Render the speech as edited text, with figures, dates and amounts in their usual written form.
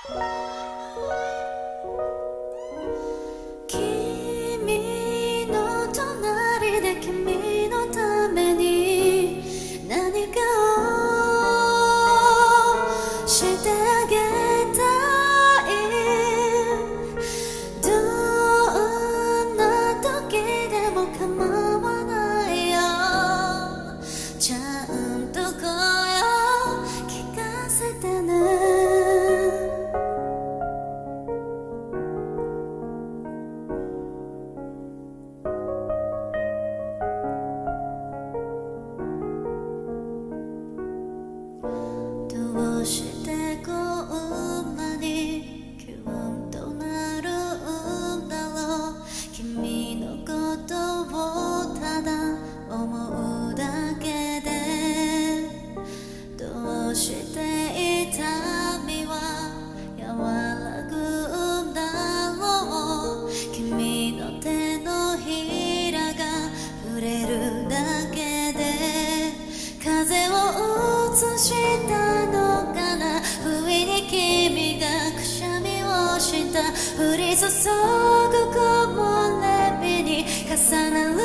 君の隣で君のために何かをしてあげたい。どんな時でも構わないよ。ちゃんと声を聞かせてね。どうしてこんなにキュンとなるんだろう。君のことをただ思うだけでどうして痛みは和らぐんだろう。君の手のひらが触れるだけで風を映したのかな。不意に君がくしゃみをした。降り注ぐ木漏れ日に重なる